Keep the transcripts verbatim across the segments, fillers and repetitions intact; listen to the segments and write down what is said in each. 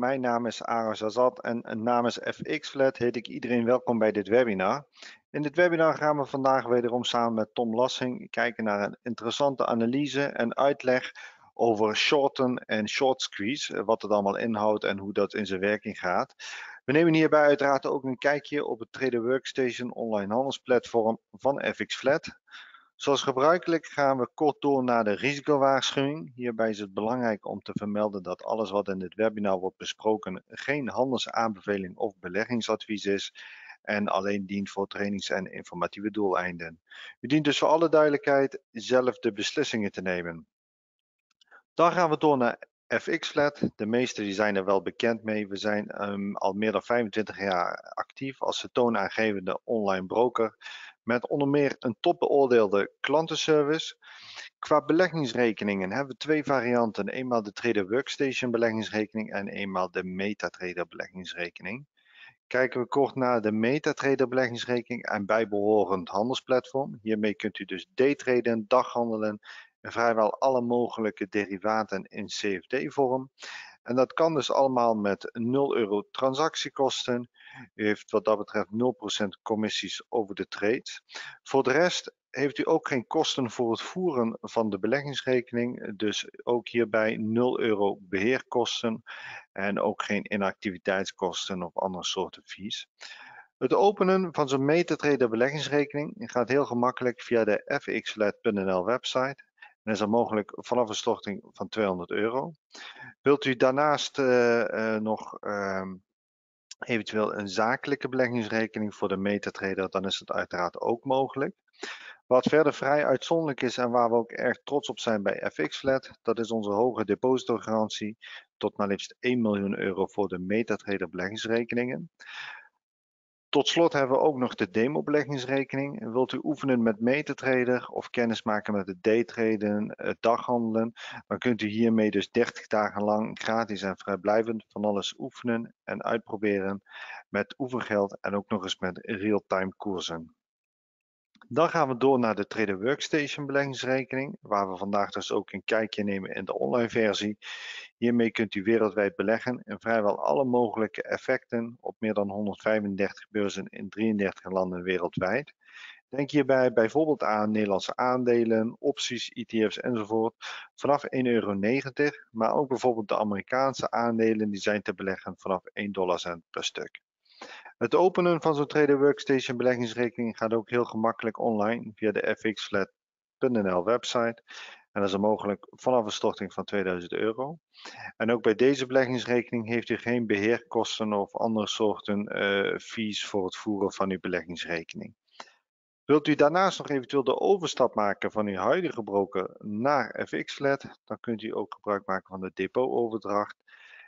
mijn naam is Aras Azad en namens F X Flat heet ik iedereen welkom bij dit webinar. In dit webinar gaan we vandaag wederom samen met Tom Lassing kijken naar een interessante analyse en uitleg over shorten en short squeeze, wat het allemaal inhoudt en hoe dat in zijn werking gaat. We nemen hierbij uiteraard ook een kijkje op het Trader Workstation online handelsplatform van F X Flat. Zoals gebruikelijk gaan we kort door naar de risicowaarschuwing. Hierbij is het belangrijk om te vermelden dat alles wat in dit webinar wordt besproken geen handelsaanbeveling of beleggingsadvies is en alleen dient voor trainings- en informatieve doeleinden. U dient dus voor alle duidelijkheid zelf de beslissingen te nemen. Dan gaan we door naar F X Flat. De meesten die zijn er wel bekend mee. We zijn um, al meer dan vijfentwintig jaar actief als toonaangevende online broker met onder meer een topbeoordeelde klantenservice. Qua beleggingsrekeningen hebben we twee varianten. Eenmaal de Trader Workstation beleggingsrekening en eenmaal de MetaTrader beleggingsrekening. Kijken we kort naar de MetaTrader beleggingsrekening en bijbehorend handelsplatform. Hiermee kunt u dus daytraden, daghandelen en vrijwel alle mogelijke derivaten in C F D-vorm. En dat kan dus allemaal met nul euro transactiekosten. U heeft wat dat betreft nul procent commissies over de trades. Voor de rest heeft u ook geen kosten voor het voeren van de beleggingsrekening. Dus ook hierbij nul euro beheerkosten en ook geen inactiviteitskosten of andere soorten fees. Het openen van zo'n MetaTrader beleggingsrekening gaat heel gemakkelijk via de f x flat punt n l website. En is er mogelijk vanaf een storting van tweehonderd euro. Wilt u daarnaast uh, uh, nog uh, eventueel een zakelijke beleggingsrekening voor de MetaTrader, dan is het uiteraard ook mogelijk. Wat verder vrij uitzonderlijk is en waar we ook erg trots op zijn bij F X Flat, dat is onze hoge depositogarantie tot maar liefst één miljoen euro voor de MetaTrader beleggingsrekeningen. Tot slot hebben we ook nog de demo beleggingsrekening. Wilt u oefenen met MetaTrader of kennis maken met het daytraden, het daghandelen, dan kunt u hiermee dus dertig dagen lang gratis en vrijblijvend van alles oefenen en uitproberen met oefengeld en ook nog eens met real-time koersen. Dan gaan we door naar de Trader Workstation beleggingsrekening, waar we vandaag dus ook een kijkje nemen in de online versie. Hiermee kunt u wereldwijd beleggen in vrijwel alle mogelijke effecten op meer dan honderdvijfendertig beurzen in drieëndertig landen wereldwijd. Denk hierbij bijvoorbeeld aan Nederlandse aandelen, opties, E T F's enzovoort vanaf één euro negentig, maar ook bijvoorbeeld de Amerikaanse aandelen die zijn te beleggen vanaf één dollar cent per stuk. Het openen van zo'n Trader Workstation beleggingsrekening gaat ook heel gemakkelijk online via de f x flat punt n l website. En dat is mogelijk vanaf een storting van tweeduizend euro. En ook bij deze beleggingsrekening heeft u geen beheerkosten of andere soorten uh, fees voor het voeren van uw beleggingsrekening. Wilt u daarnaast nog eventueel de overstap maken van uw huidige broker naar F X Flat, dan kunt u ook gebruik maken van de depootoverdracht.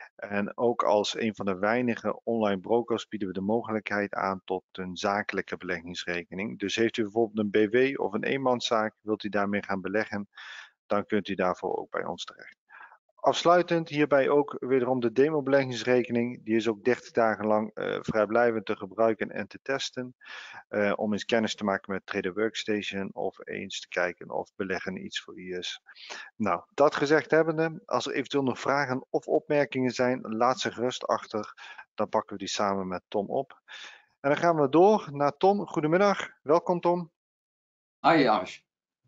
En ook als een van de weinige online brokers bieden we de mogelijkheid aan tot een zakelijke beleggingsrekening. Dus heeft u bijvoorbeeld een B V of een eenmanszaak, wilt u daarmee gaan beleggen, dan kunt u daarvoor ook bij ons terecht. Afsluitend hierbij ook wederom de demo beleggingsrekening. Die is ook dertig dagen lang uh, vrijblijvend te gebruiken en te testen. Uh, om eens kennis te maken met Trader Workstation of eens te kijken of beleggen iets voor u is. Nou, dat gezegd hebbende, als er eventueel nog vragen of opmerkingen zijn, laat ze gerust achter. Dan pakken we die samen met Tom op. En dan gaan we door naar Tom. Goedemiddag, welkom Tom. Hoi Aris.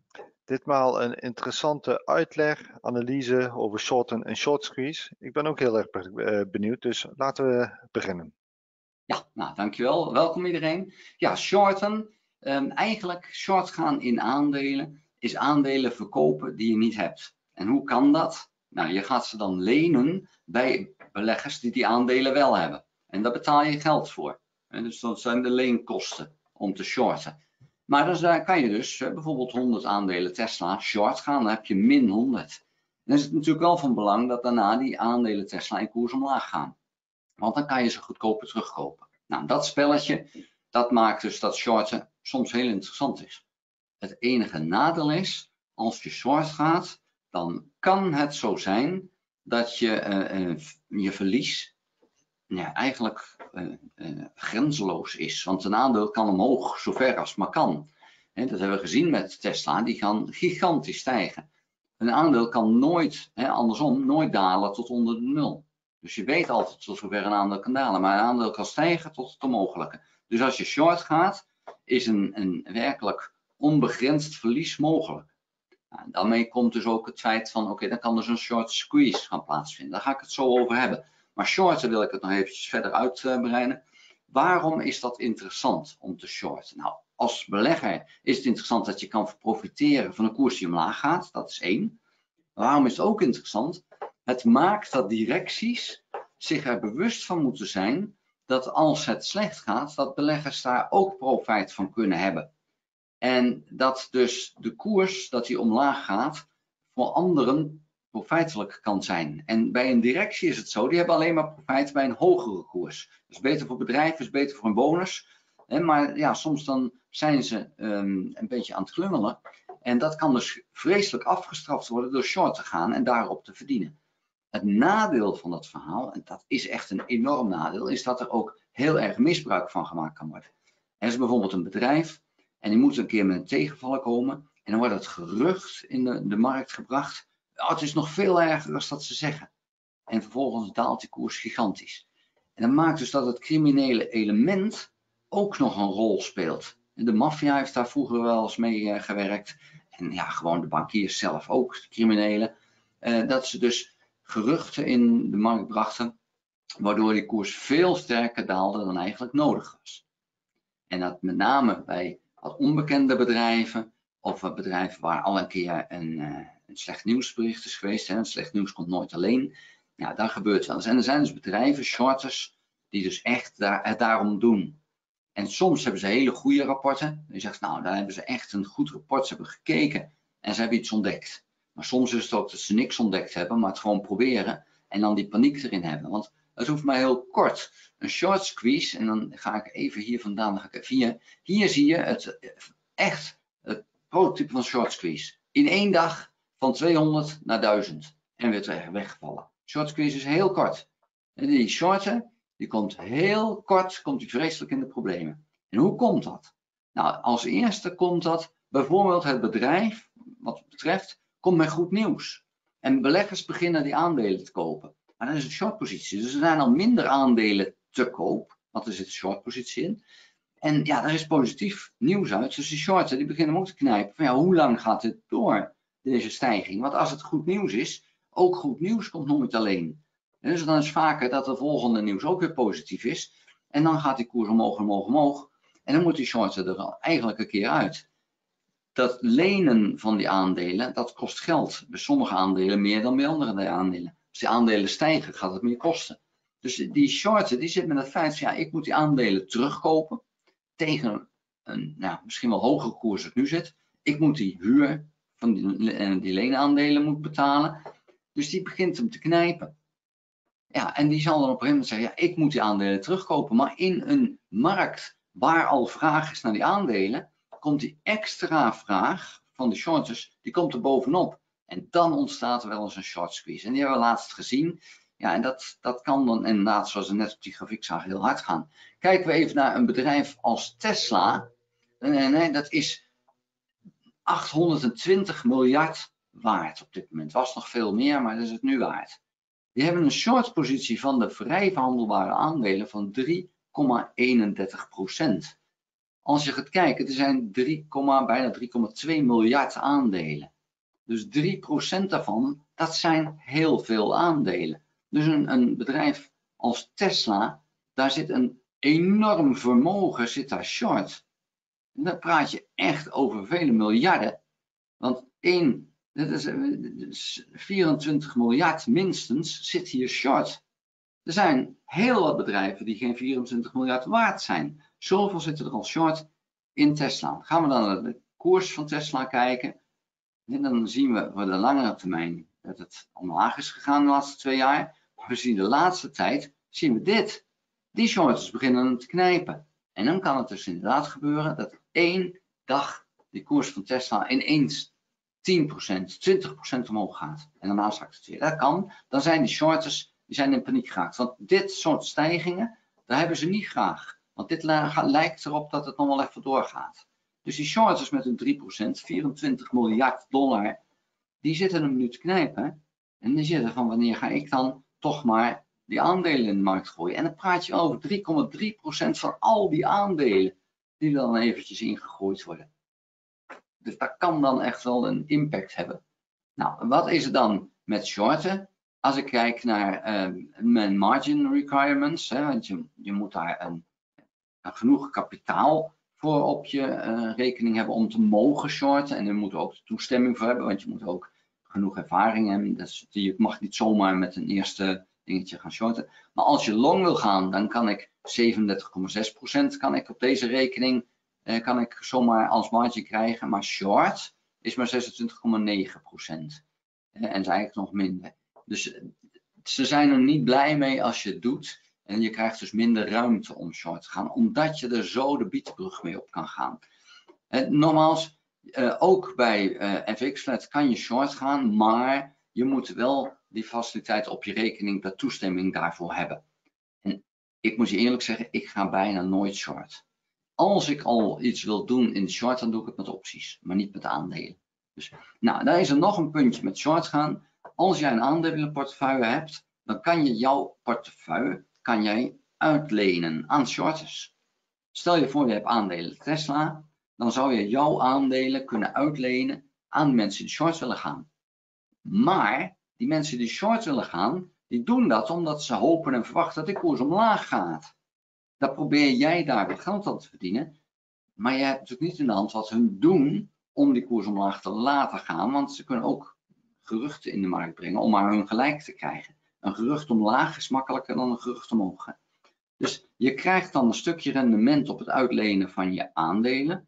Ditmaal een interessante uitleg, analyse over shorten en short squeeze. Ik ben ook heel erg benieuwd, dus laten we beginnen. Ja, nou dankjewel. Welkom iedereen. Ja, shorten. Um, eigenlijk short gaan in aandelen is aandelen verkopen die je niet hebt. En hoe kan dat? Nou, je gaat ze dan lenen bij beleggers die die aandelen wel hebben. En daar betaal je geld voor. En dus dat zijn de leenkosten om te shorten. Maar dus, daar kan je dus bijvoorbeeld honderd aandelen Tesla short gaan, dan heb je min honderd. Dan is het natuurlijk wel van belang dat daarna die aandelen Tesla in koers omlaag gaan. Want dan kan je ze goedkoper terugkopen. Nou, dat spelletje, dat maakt dus dat shorten soms heel interessant is. Het enige nadeel is, als je short gaat, dan kan het zo zijn dat je uh, uh, je verlies ja, eigenlijk uh, uh, grenzeloos is. Want een aandeel kan omhoog, zover als het maar kan. He, dat hebben we gezien met Tesla, die gaan gigantisch stijgen. Een aandeel kan nooit, he, andersom, nooit dalen tot onder de nul. Dus je weet altijd tot zover een aandeel kan dalen, maar een aandeel kan stijgen tot het onmogelijke. Dus als je short gaat, is een, een werkelijk onbegrensd verlies mogelijk. Nou, daarmee komt dus ook het feit van, oké, okay, dan kan dus een short squeeze gaan plaatsvinden. Daar ga ik het zo over hebben. Maar shorten wil ik het nog eventjes verder uitbreiden. Waarom is dat interessant om te shorten? Nou, als belegger is het interessant dat je kan profiteren van een koers die omlaag gaat. Dat is één. Waarom is het ook interessant? Het maakt dat directies zich er bewust van moeten zijn dat als het slecht gaat, dat beleggers daar ook profijt van kunnen hebben. En dat dus de koers, dat die omlaag gaat, voor anderen profijtelijk kan zijn. En bij een directie is het zo, die hebben alleen maar profijt bij een hogere koers. Dus beter voor bedrijven, is beter voor een bonus. Maar ja, soms dan zijn ze um, een beetje aan het klungelen. En dat kan dus vreselijk afgestraft worden door short te gaan en daarop te verdienen. Het nadeel van dat verhaal, en dat is echt een enorm nadeel, is dat er ook heel erg misbruik van gemaakt kan worden. Er is bijvoorbeeld een bedrijf en die moet een keer met een tegenvaller komen en dan wordt het gerucht in de, de markt gebracht. Oh, het is nog veel erger dan dat ze zeggen. En vervolgens daalt die koers gigantisch. En dat maakt dus dat het criminele element ook nog een rol speelt. De maffia heeft daar vroeger wel eens mee uh, gewerkt. En ja, gewoon de bankiers zelf ook, de criminelen. Uh, dat ze dus geruchten in de markt brachten, waardoor die koers veel sterker daalde dan eigenlijk nodig was. En dat met name bij wat onbekende bedrijven, of bedrijven waar al een keer een, uh, een slecht nieuwsbericht is geweest. Hè. Slecht nieuws komt nooit alleen. Ja, dat gebeurt wel eens. En er zijn dus bedrijven, shorters, die dus echt daar, het daarom doen. En soms hebben ze hele goede rapporten. Je zegt, nou, daar hebben ze echt een goed rapport. Ze hebben gekeken en ze hebben iets ontdekt. Maar soms is het ook dat ze niks ontdekt hebben, maar het gewoon proberen. En dan die paniek erin hebben. Want het hoeft maar heel kort. Een short squeeze, en dan ga ik even hier vandaan, dan ga ik even hier. Hier zie je het echt, het prototype van short squeeze. In één dag van tweehonderd naar duizend. En weer weggevallen. Short squeeze is heel kort. En die shorten, die komt heel kort, komt die vreselijk in de problemen. En hoe komt dat? Nou, als eerste komt dat bijvoorbeeld het bedrijf, wat het betreft, komt met goed nieuws. En beleggers beginnen die aandelen te kopen. Maar dat is een short positie. Dus er zijn al minder aandelen te koop, want er zit een short positie in. En ja, daar is positief nieuws uit. Dus die shorten die beginnen ook te knijpen. Van ja, hoe lang gaat dit door, deze stijging? Want als het goed nieuws is, ook goed nieuws komt nooit alleen. En dus dan is het vaker dat de volgende nieuws ook weer positief is. En dan gaat die koers omhoog, omhoog, omhoog. En dan moet die shorten er eigenlijk een keer uit. Dat lenen van die aandelen, dat kost geld. Bij sommige aandelen meer dan bij andere aandelen. Als die aandelen stijgen, gaat het meer kosten. Dus die shorten, die zit met het feit van, ja, ik moet die aandelen terugkopen. Tegen een, nou, misschien wel hogere koers dat nu zit. Ik moet die huur van die, die leenaandelen moet betalen. Dus die begint hem te knijpen. Ja, en die zal dan op een gegeven moment zeggen, ja, ik moet die aandelen terugkopen. Maar in een markt waar al vraag is naar die aandelen, komt die extra vraag van de shorters, die komt er bovenop. En dan ontstaat er wel eens een short squeeze. En die hebben we laatst gezien. Ja, en dat, dat kan dan inderdaad, zoals we net op die grafiek zagen, heel hard gaan. Kijken we even naar een bedrijf als Tesla. Nee, nee, dat is achthonderdtwintig miljard waard op dit moment. Was nog veel meer, maar dat is het nu waard. Die hebben een short positie van de vrij verhandelbare aandelen van drie komma eenendertig procent. Als je gaat kijken, er zijn drie, bijna drie komma twee miljard aandelen. Dus drie procent daarvan, dat zijn heel veel aandelen. Dus een, een bedrijf als Tesla, daar zit een enorm vermogen, zit daar short. En dan praat je echt over vele miljarden. Want één, dat is vierentwintig miljard minstens, zit hier short. Er zijn heel wat bedrijven die geen vierentwintig miljard waard zijn. Zoveel zitten er al short in Tesla. Gaan we dan naar de koers van Tesla kijken. En dan zien we voor de langere termijn dat het omlaag is gegaan de laatste twee jaar. Maar we zien de laatste tijd, zien we dit. Die shorters beginnen te knijpen. En dan kan het dus inderdaad gebeuren dat één dag die koers van Tesla ineens tien procent, twintig procent omhoog gaat. En daarna zakt het weer. Dat kan. Dan zijn die shorters, die zijn in paniek geraakt. Want dit soort stijgingen, daar hebben ze niet graag. Want dit lijkt erop dat het nog wel even doorgaat. Dus die shorters met een drie procent, vierentwintig miljard dollar, die zitten hem nu te knijpen. En die zitten van, wanneer ga ik dan toch maar die aandelen in de markt gooien. En dan praat je over drie komma drie procent van al die aandelen die er dan eventjes ingegooid worden. Dus dat kan dan echt wel een impact hebben. Nou, wat is er dan met shorten? Als ik kijk naar uh, mijn margin requirements, hè, want je, je moet daar een, een genoeg kapitaal voor op je uh, rekening hebben om te mogen shorten. En je moet er ook de toestemming voor hebben, want je moet ook genoeg ervaring hebben. Dus je mag niet zomaar met een eerste dingetje gaan shorten. Maar als je long wil gaan, dan kan ik zevenendertig komma zes procent kan ik op deze rekening uh, kan ik zomaar als margin krijgen. Maar short is maar zesentwintig komma negen procent. Uh, en is eigenlijk nog minder. Dus ze zijn er niet blij mee als je het doet. En je krijgt dus minder ruimte om short te gaan. Omdat je er zo de biedbrug mee op kan gaan. Uh, nogmaals, uh, ook bij uh, F X Flat kan je short gaan. Maar je moet wel die faciliteit op je rekening, de toestemming daarvoor hebben. En ik moet je eerlijk zeggen, ik ga bijna nooit short. Als ik al iets wil doen in de short, dan doe ik het met opties. Maar niet met aandelen. Dus, nou, daar is er nog een puntje met short gaan. Als jij een aandelenportefeuille hebt, dan kan je jouw portefeuille kan jij uitlenen aan shorters. Stel je voor je hebt aandelen Tesla, dan zou je jouw aandelen kunnen uitlenen aan mensen die short willen gaan. Maar die mensen die short willen gaan, die doen dat omdat ze hopen en verwachten dat de koers omlaag gaat. Dan probeer jij daar wat geld aan te verdienen, maar je hebt natuurlijk niet in de hand wat hun doen om die koers omlaag te laten gaan, want ze kunnen ook geruchten in de markt brengen om maar hun gelijk te krijgen. Een gerucht omlaag is makkelijker dan een gerucht omhoog. Dus je krijgt dan een stukje rendement op het uitlenen van je aandelen.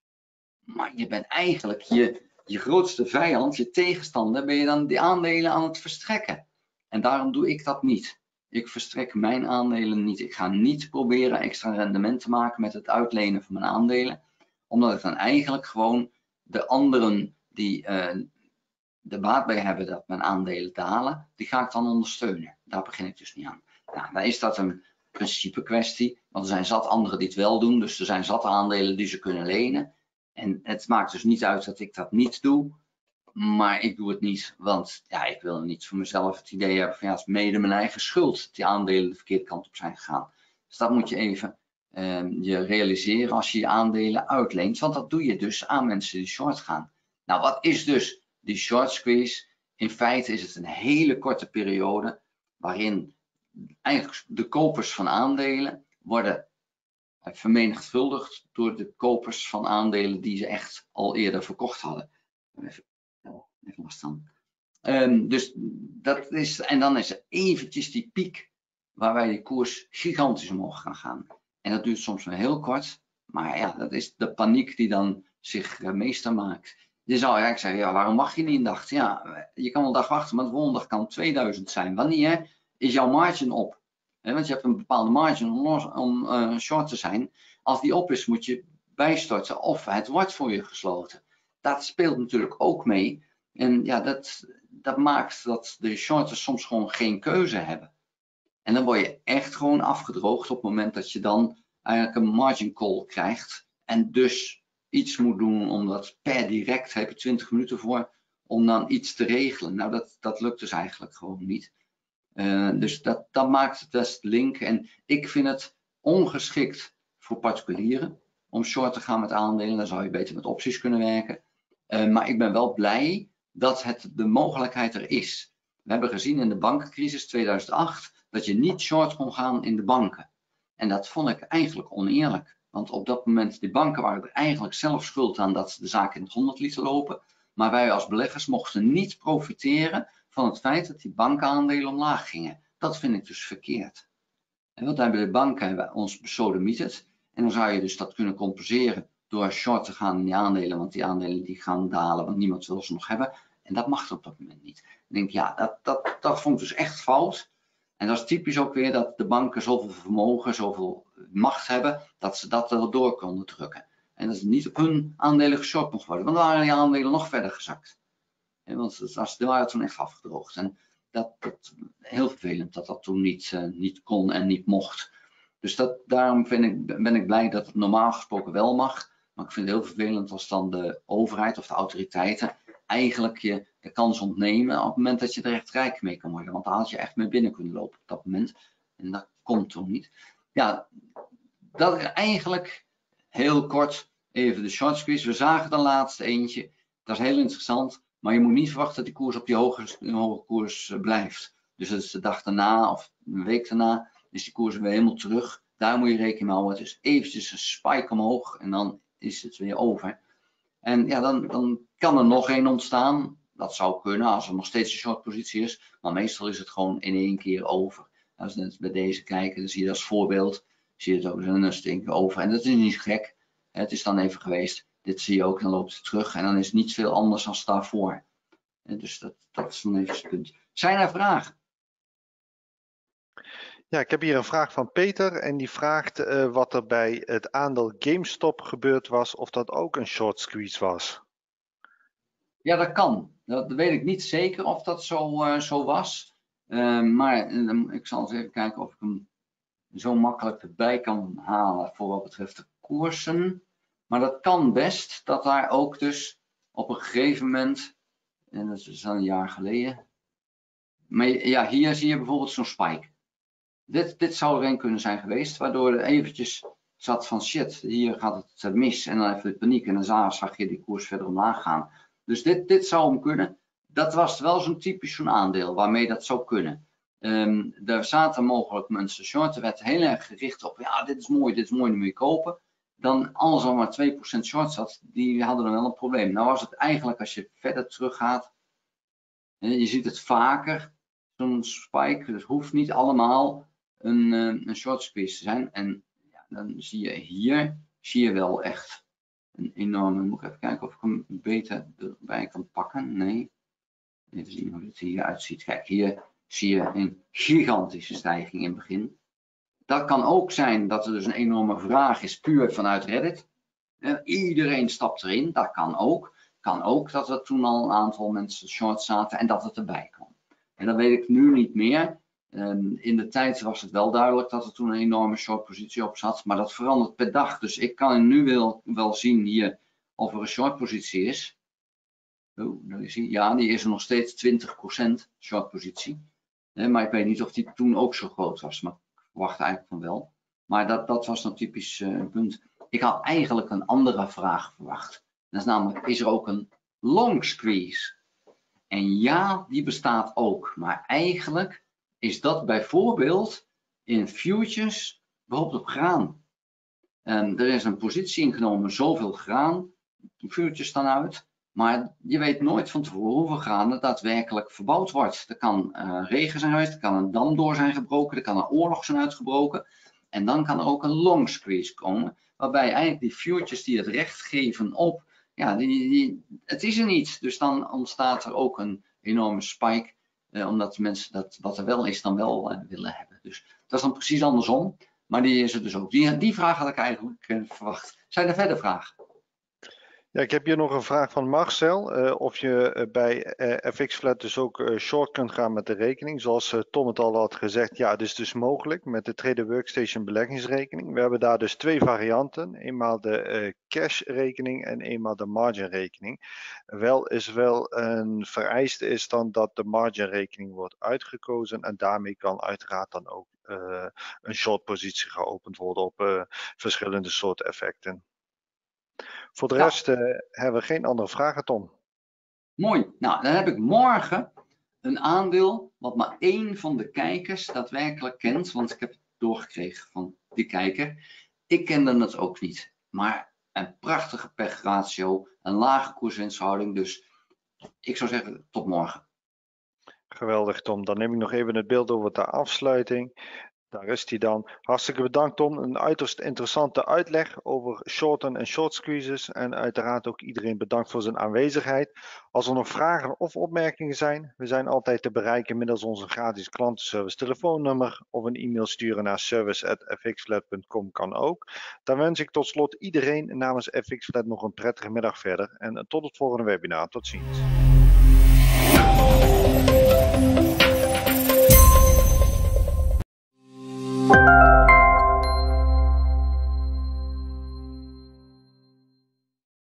Maar je bent eigenlijk je, je grootste vijand, je tegenstander, ben je dan die aandelen aan het verstrekken. En daarom doe ik dat niet. Ik verstrek mijn aandelen niet. Ik ga niet proberen extra rendement te maken met het uitlenen van mijn aandelen. Omdat ik dan eigenlijk gewoon de anderen die uh, de baat bij hebben dat mijn aandelen dalen, die ga ik dan ondersteunen. Daar begin ik dus niet aan. Nou, dan is dat een principe kwestie, want er zijn zat anderen die het wel doen, dus er zijn zat aandelen die ze kunnen lenen. En het maakt dus niet uit dat ik dat niet doe, maar ik doe het niet, want ja, ik wil niet voor mezelf het idee hebben van ja, het is mede mijn eigen schuld dat die aandelen de verkeerde kant op zijn gegaan. Dus dat moet je even uh, je realiseren als je je aandelen uitleent, want dat doe je dus aan mensen die short gaan. Nou, wat is dus die short squeeze? In feite is het een hele korte periode waarin eigenlijk de kopers van aandelen worden vermenigvuldigd door de kopers van aandelen die ze echt al eerder verkocht hadden. Even, even last van. Um, dus dat is, en dan is er eventjes die piek waarbij die koers gigantisch omhoog kan gaan. En dat duurt soms maar heel kort, maar ja, dat is de paniek die dan zich uh, meester maakt. Je zou eigenlijk zeggen, ja, waarom mag je niet een dag? Ja, je kan een dag wachten, maar de volgende dag kan tweeduizend zijn. Wanneer is jouw margin op? He, want je hebt een bepaalde margin om, om uh, short te zijn. Als die op is, moet je bijstorten of het wordt voor je gesloten. Dat speelt natuurlijk ook mee. En ja, dat, dat maakt dat de shorters soms gewoon geen keuze hebben. En dan word je echt gewoon afgedroogd op het moment dat je dan eigenlijk een margin call krijgt. En dus iets moet doen, omdat per direct heb je twintig minuten voor om dan iets te regelen. Nou, dat, dat lukt dus eigenlijk gewoon niet. Uh, dus dat, dat maakt het best link. En ik vind het ongeschikt voor particulieren om short te gaan met aandelen. Dan zou je beter met opties kunnen werken. Uh, maar ik ben wel blij dat het de mogelijkheid er is. We hebben gezien in de bankencrisis tweeduizend acht dat je niet short kon gaan in de banken. En dat vond ik eigenlijk oneerlijk. Want op dat moment, die banken waren er eigenlijk zelf schuld aan dat de zaken in het honderd lieten lopen. Maar wij als beleggers mochten niet profiteren van het feit dat die bankaandelen omlaag gingen. Dat vind ik dus verkeerd. En wat hebben de banken hebben ons besodemieterd. En dan zou je dus dat kunnen compenseren door short te gaan in die aandelen. Want die aandelen die gaan dalen, want niemand wil ze nog hebben. En dat mag op dat moment niet. Ik denk, ja, dat, dat, dat vond ik dus echt fout. En dat is typisch ook weer dat de banken zoveel vermogen, zoveel macht hebben, dat ze dat er door konden drukken. En dat het niet op hun aandelen geshort mocht worden. Want dan waren die aandelen nog verder gezakt. En want het waren toen echt afgedroogd. En dat, dat heel vervelend dat dat toen niet, uh, niet kon en niet mocht. Dus dat, daarom vind ik, ben ik blij dat het normaal gesproken wel mag. Maar ik vind het heel vervelend als dan de overheid of de autoriteiten eigenlijk je de kans ontnemen op het moment dat je er echt rijk mee kan worden. Want daar had je echt mee binnen kunnen lopen op dat moment. En dat komt toen niet. Ja, dat is eigenlijk heel kort even de short squeeze. We zagen de laatste eentje. Dat is heel interessant. Maar je moet niet verwachten dat die koers op die hoge, hoge koers uh, blijft. Dus dat is de dag daarna of een week daarna is die koers weer helemaal terug. Daar moet je rekening mee houden. Het is eventjes een spike omhoog en dan is het weer over. En ja, dan, dan kan er nog één ontstaan. Dat zou kunnen als er nog steeds een short positie is. Maar meestal is het gewoon in één keer over. Als we bij deze kijken, dan zie je dat als voorbeeld. Zie je het ook een stuk over. En dat is niet gek. Het is dan even geweest. Dit zie je ook, dan loopt het terug. En dan is het niet veel anders dan daarvoor. Dus dat, dat is dan even het punt. Zijn er vragen? Ja, ik heb hier een vraag van Peter en die vraagt uh, wat er bij het aandeel GameStop gebeurd was, of dat ook een short squeeze was. Ja, dat kan. Dat weet ik niet zeker of dat zo, uh, zo was. Uh, maar uh, ik zal eens even kijken of ik hem zo makkelijk erbij kan halen voor wat betreft de koersen. Maar dat kan best dat daar ook dus op een gegeven moment, en dat is al een jaar geleden. Maar ja, hier zie je bijvoorbeeld zo'n spike. Dit, dit zou er een kunnen zijn geweest, waardoor er eventjes zat van shit, hier gaat het mis en dan even de paniek en dan zag je die koers verder omlaag gaan. Dus dit, dit zou hem kunnen. Dat was wel zo'n typisch zo'n aandeel waarmee dat zou kunnen. Um, er zaten mogelijk mensen short, er werd heel erg gericht op, ja dit is mooi, dit is mooi, nu moet je kopen. Dan alles al maar twee procent short zat, die hadden dan wel een probleem. Nou was het eigenlijk als je verder terug gaat, je ziet het vaker, zo'n spike, het hoeft niet allemaal een, een short squeeze te zijn. En ja, dan zie je hier, zie je wel echt een enorme, moet ik even kijken of ik hem beter erbij kan pakken. Nee, even zien hoe het hier uitziet. Kijk, hier zie je een gigantische stijging in het begin. Dat kan ook zijn dat er dus een enorme vraag is, puur vanuit Reddit. Iedereen stapt erin, dat kan ook. Kan ook dat er toen al een aantal mensen short zaten en dat het erbij kwam. En dat weet ik nu niet meer. Um, in de tijd was het wel duidelijk dat er toen een enorme short positie op zat, maar dat verandert per dag. Dus ik kan nu wel, wel zien hier of er een short positie is. Oh, daar is hij. Ja, die is er nog steeds twintig procent short positie. He, maar ik weet niet of die toen ook zo groot was, maar ik verwacht eigenlijk van wel. Maar dat, dat was een typisch uh, punt. Ik had eigenlijk een andere vraag verwacht. Dat is namelijk, is er ook een long squeeze? En ja, die bestaat ook. Maar eigenlijk is dat bijvoorbeeld in futures, bijvoorbeeld op graan. En er is een positie ingenomen, zoveel graan, futures staan uit. Maar je weet nooit van tevoren hoeveel graan er daadwerkelijk verbouwd wordt. Er kan uh, regen zijn geweest, er kan een dam door zijn gebroken, er kan een oorlog zijn uitgebroken. En dan kan er ook een long squeeze komen, waarbij eigenlijk die futures die het recht geven op, ja, die, die, het is er niet. Dus dan ontstaat er ook een enorme spike, eh, omdat mensen dat wat er wel is dan wel uh, willen hebben. Dus dat is dan precies andersom, maar die is er dus ook. Die, die vraag had ik eigenlijk uh, verwacht. Zijn er verder vragen? Ja, ik heb hier nog een vraag van Marcel. Uh, of je uh, bij uh, F X Flat dus ook uh, short kunt gaan met de rekening. Zoals uh, Tom het al had gezegd, ja, het is dus mogelijk met de Trader Workstation beleggingsrekening. We hebben daar dus twee varianten. Eenmaal de uh, cash rekening en eenmaal de margin rekening. Wel is wel een vereiste is dan dat de margin rekening wordt uitgekozen. En daarmee kan uiteraard dan ook uh, een short positie geopend worden op uh, verschillende soorten effecten. Voor de rest uh, hebben we geen andere vragen, Tom. Mooi. Nou, dan heb ik morgen een aandeel wat maar één van de kijkers daadwerkelijk kent. Want ik heb het doorgekregen van die kijker. Ik kende het ook niet. Maar een prachtige P E G-ratio, een lage koerswinstverhouding. Dus ik zou zeggen, tot morgen. Geweldig, Tom. Dan neem ik nog even het beeld over de afsluiting. Daar is hij dan. Hartstikke bedankt, Tom. Een uiterst interessante uitleg over shorten en short squeezes. En uiteraard ook iedereen bedankt voor zijn aanwezigheid. Als er nog vragen of opmerkingen zijn, we zijn altijd te bereiken middels onze gratis klantenservice telefoonnummer of een e-mail sturen naar service at f x flat punt com kan ook. Dan wens ik tot slot iedereen namens F X Flat nog een prettige middag verder. En tot het volgende webinar. Tot ziens.